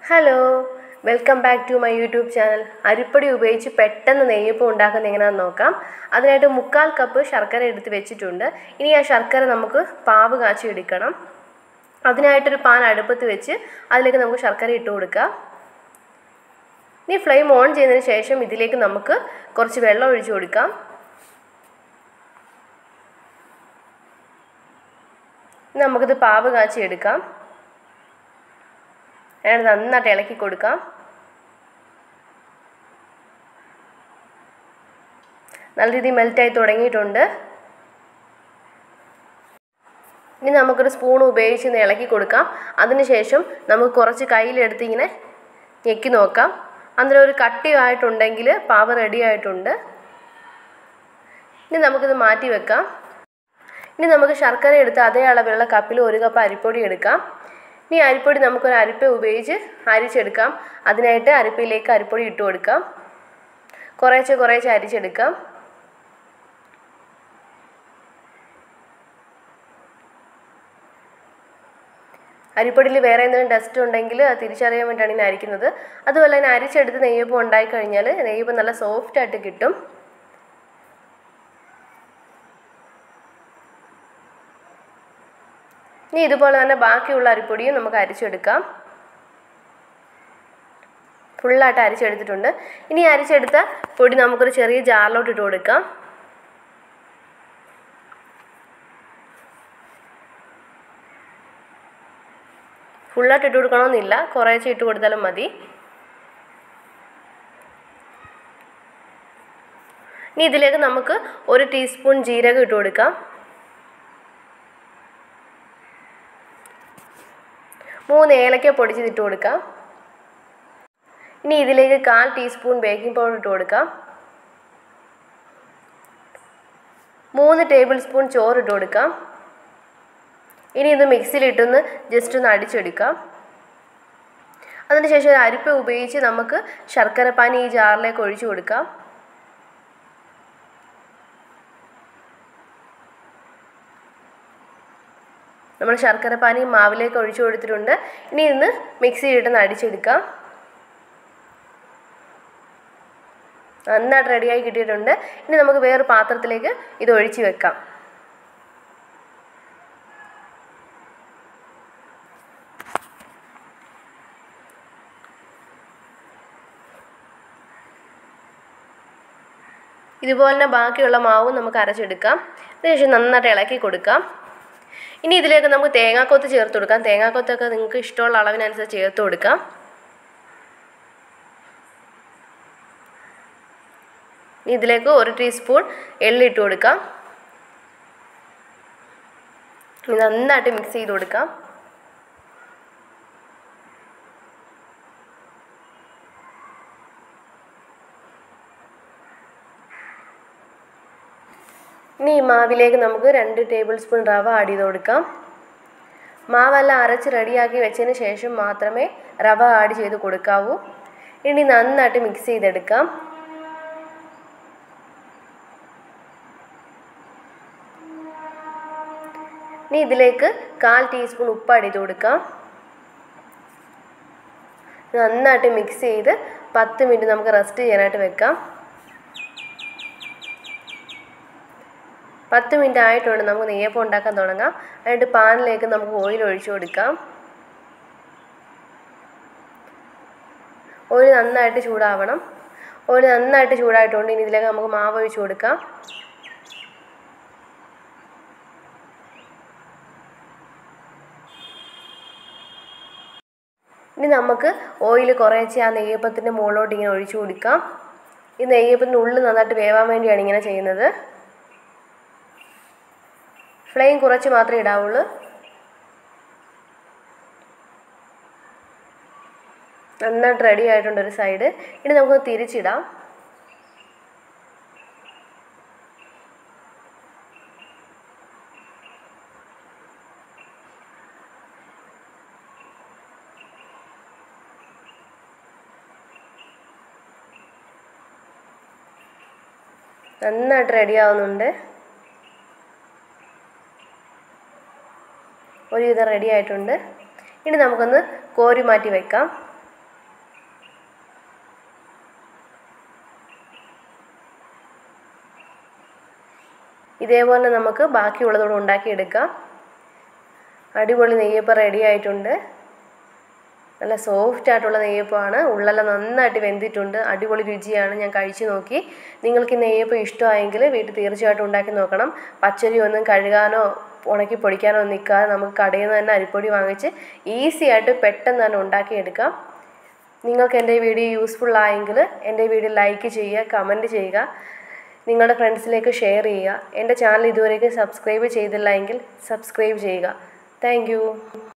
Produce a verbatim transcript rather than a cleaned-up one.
Hello, welcome back to my YouTube channel. അരിപ്പൊടി ഉപയോഗിച്ച് പെട്ടെന്ന് നെയ്യപ്പം ഉണ്ടാക്കുന്നത് എങ്ങനെയാണെന്ന് നോക്കാം. അതിനായിട്ട് മുക്കാൽ കപ്പ് ശർക്കര എടുത്ത് വെച്ചിട്ടുണ്ട്. ഇനി ആ ശർക്കര നമുക്ക് പാവ് കാച്ചി എടുക്കണം. അതിനായിട്ട് ഒരു പാൻ അടുപ്പത്ത് വെച്ച് അതിലേക്ക് നമുക്ക് ശർക്കര ഇട്ട് കൊടുക്കാം. ഇനി ഫ്ലെയിം ഓൺ ചെയ്തതിന് ശേഷം ഇതിലേക്ക് നമുക്ക് കുറച്ച് വെള്ളം ഒഴിച്ചു കൊടുക്കാം. നമുക്കിത് പാവ് കാച്ചി എടുക്കാം. and നന്നായിട്ട് ഇളക്കി കൊടുക്കാം. നല്ല രീതിയിൽ മെൽറ്റ് ആയി തുടങ്ങിയിട്ടുണ്ട്. ഇനി നമുക്കൊരു സ്പൂൺ ഉപയോഗിച്ച് ഇളക്കി കൊടുക്കാം. അതിനുശേഷം നമുക്ക് കുറച്ച് കയ്യിലെടുത്ത് ഇങ്ങനെ ഞെക്കി നോക്കാം. അന്നേരം ഒരു കട്ടിയായിട്ടുണ്ടെങ്കിൽ പാവ് റെഡി ആയിട്ടുണ്ട്. ഇനി നമുക്കിത് മാറ്റി വെക്കാം. ഇനി നമുക്ക് ശർക്കര എടുത്ത് അതേ അളവിലുള്ള കപ്പിൽ ഒരു കപ്പ് അരിപ്പൊടി എടുക്കാം. ഇനി അരിപ്പൊടി നമുക്കൊരു അരിപ്പ ഉപയോഗിച്ച് അരിച്ചെടുക്കാം. അതിനായിട്ട് അരിപ്പയിലേക്ക് അരിപ്പൊടി ഇട്ട് കൊടുക്കാം. കുറേശ്ശെ കുറേശ്ശെ അരിച്ചെടുക്കാം. അരിപ്പൊടിയിൽ വേറെ എന്തെങ്കിലും ഡസ്റ്റ് ഉണ്ടെങ്കിൽ അത് തിരിച്ചറിയാൻ വേണ്ടിയാണ് ഇങ്ങനെ അരിക്കുന്നത്. അതുപോലെ തന്നെ അരിച്ചെടുത്ത് നെയ്യപ്പം ഉണ്ടായി കഴിഞ്ഞാൽ നെയ്യപ്പം നല്ല സോഫ്റ്റ് ആയിട്ട് കിട്ടും. ഇനി ഇതുപോലെ തന്നെ ബാക്കിയുള്ള അരിപ്പൊടിയും നമുക്ക് അരിച്ചെടുക്കാം. ഫുള്ളായിട്ട് അരിച്ചെടുത്തിട്ടുണ്ട്. ഇനി അരിച്ചെടുത്ത പൊടി നമുക്കൊരു ചെറിയ ജാറിലോട്ട് ഇട്ട് കൊടുക്കാം. ഫുള്ളായിട്ട് ഇട്ട് കൊടുക്കണമെന്നില്ല, കുറേശ്ശെ ഇട്ട് കൊടുത്താലും മതി. ഇനി ഇതിലേക്ക് നമുക്ക് ഒരു ടീസ്പൂൺ ജീരകം ഇട്ട് കൊടുക്കാം. മൂന്ന് ഏലക്ക പൊടിച്ചിട്ട് കൊടുക്കാം. ഇനി ഇതിലേക്ക് കാൽ ടീസ്പൂൺ ബേക്കിംഗ് പൗഡർ ഇട്ട് കൊടുക്കാം. മൂന്ന് ടേബിൾ സ്പൂൺ ചോറ് ഇട്ട് കൊടുക്കാം. ഇനി ഇത് മിക്സിയിലിട്ടൊന്ന് ജസ്റ്റ് ഒന്ന് അടിച്ചെടുക്കാം. അതിനുശേഷം ഒരു അരിപ്പ ഉപയോഗിച്ച് നമുക്ക് ശർക്കരപ്പാനി ഈ ജാറിലേക്ക് ഒഴിച്ചു കൊടുക്കാം. നമ്മൾ ശർക്കരപ്പാനി മാവിലേക്ക് ഒഴിച്ചു കൊടുത്തിട്ടുണ്ട്. ഇനി ഇന്ന് മിക്സിയിലിട്ടൊന്ന് അടിച്ചെടുക്കാം. നന്നായിട്ട് റെഡിയായി കിട്ടിയിട്ടുണ്ട്. ഇനി നമുക്ക് വേറൊരു പാത്രത്തിലേക്ക് ഇത് ഒഴിച്ച് വെക്കാം. ഇതുപോലെ തന്നെ ബാക്കിയുള്ള മാവും നമുക്ക് അരച്ചെടുക്കാം. അതിനുശേഷം നന്നായിട്ട് ഇളക്കി കൊടുക്കാം. ഇനി ഇതിലേക്ക് നമുക്ക് തേങ്ങാക്കൊത്ത് ചേർത്ത് കൊടുക്കാം. തേങ്ങാക്കൊത്തൊക്കെ നിങ്ങൾക്ക് ഇഷ്ടമുള്ള അളവിനനുസരിച്ച് ചേർത്ത് കൊടുക്കാം. ഇതിലേക്ക് ഒരു ടീസ്പൂൺ എള്ളിട്ട് കൊടുക്കാം. നന്നായിട്ട് മിക്സ് ചെയ്ത് കൊടുക്കാം. ഇനി ഈ മാവിലേക്ക് നമുക്ക് രണ്ട് ടേബിൾ സ്പൂൺ റവ ആഡ് ചെയ്ത് കൊടുക്കാം. മാവെല്ലാം അരച്ച് റെഡിയാക്കി വെച്ചതിന് ശേഷം മാത്രമേ റവ ആഡ് ചെയ്ത് കൊടുക്കാവൂ. ഇനി നന്നായിട്ട് മിക്സ് ചെയ്തെടുക്കാം. ഇനി ഇതിലേക്ക് കാൽ ടീസ്പൂൺ ഉപ്പ് ആഡ് ചെയ്ത് കൊടുക്കാം. നന്നായിട്ട് മിക്സ് ചെയ്ത് പത്ത് മിനിറ്റ് നമുക്ക് റെസ്റ്റ് ചെയ്യാനായിട്ട് വെക്കാം. പത്ത് മിനിറ്റ് ആയിട്ടുണ്ട്. നമുക്ക് നെയ്യപ്പം ഉണ്ടാക്കാൻ തുടങ്ങാം. അതിനായിട്ട് പാനിലേക്ക് നമുക്ക് ഓയിൽ ഒഴിച്ചു കൊടുക്കാം. ഓയിൽ നന്നായിട്ട് ചൂടാവണം. ഓയിൽ നന്നായിട്ട് ചൂടായിട്ടുണ്ട്. ഇനി ഇതിലേക്ക് നമുക്ക് മാവ് ഒഴിച്ചു കൊടുക്കാം. ഇനി നമുക്ക് ഓയിൽ കുറേശ്ശെ ആ നെയ്യപ്പത്തിൻ്റെ മുകളിലോട്ട് ഇങ്ങനെ ഒഴിച്ചു കൊടുക്കാം. ഈ നെയ്യപ്പത്തിൻ്റെ ഉള്ളിൽ നന്നായിട്ട് വേവാൻ വേണ്ടിയാണ് ഇങ്ങനെ ചെയ്യുന്നത്. ഫ്ലെയിം കുറച്ച് മാത്രമേ ഇടാവുള്ളൂ. നന്നായിട്ട് റെഡി ആയിട്ടുണ്ട് ഒരു സൈഡ്. ഇനി നമുക്ക് തിരിച്ചിടാം. നന്നായിട്ട് റെഡി ആവുന്നുണ്ട്. ഒരു വിധം റെഡി ആയിട്ടുണ്ട്. ഇനി നമുക്കൊന്ന് കോരി മാറ്റി വെക്കാം. ഇതേപോലെ നമുക്ക് ബാക്കിയുള്ളതോടെ ഉണ്ടാക്കിയെടുക്കാം. അടിപൊളി നെയ്യപ്പം റെഡി ആയിട്ടുണ്ട്. നല്ല സോഫ്റ്റ് ആയിട്ടുള്ള നെയ്യപ്പമാണ്. ഉള്ളെല്ലാം നന്നായിട്ട് വെന്തിട്ടുണ്ട്. അടിപൊളി രുചിയാണ്. ഞാൻ കഴിച്ചു നോക്കി. നിങ്ങൾക്ക് ഈ നെയ്യപ്പം ഇഷ്ടമായെങ്കിൽ വീട്ടിൽ തീർച്ചയായിട്ടും ഉണ്ടാക്കി നോക്കണം. പച്ചരി ഒന്നും കഴുകാനോ ഉണക്കി പൊടിക്കാനോ നിൽക്കാതെ നമുക്ക് കടയിൽ നിന്ന് തന്നെ അരിപ്പൊടി വാങ്ങിച്ച് ഈസി ആയിട്ട് പെട്ടെന്ന് തന്നെ ഉണ്ടാക്കിയെടുക്കാം. നിങ്ങൾക്ക് എൻ്റെ വീഡിയോ യൂസ്ഫുൾ ആയെങ്കിൽ എൻ്റെ വീഡിയോ ലൈക്ക് ചെയ്യുക, കമൻറ്റ് ചെയ്യുക, നിങ്ങളുടെ ഫ്രണ്ട്സിലേക്ക് ഷെയർ ചെയ്യുക. എൻ്റെ ചാനൽ ഇതുവരെയ്ക്കും സബ്സ്ക്രൈബ് ചെയ്തില്ല എങ്കിൽ സബ്സ്ക്രൈബ് ചെയ്യുക. Thank U.